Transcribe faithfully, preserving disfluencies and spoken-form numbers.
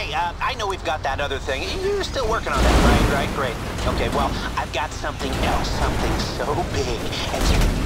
hey, uh, I know we've got that other thing. You're still working on that, right? Right, great. Okay, well, I've got something else, something so big and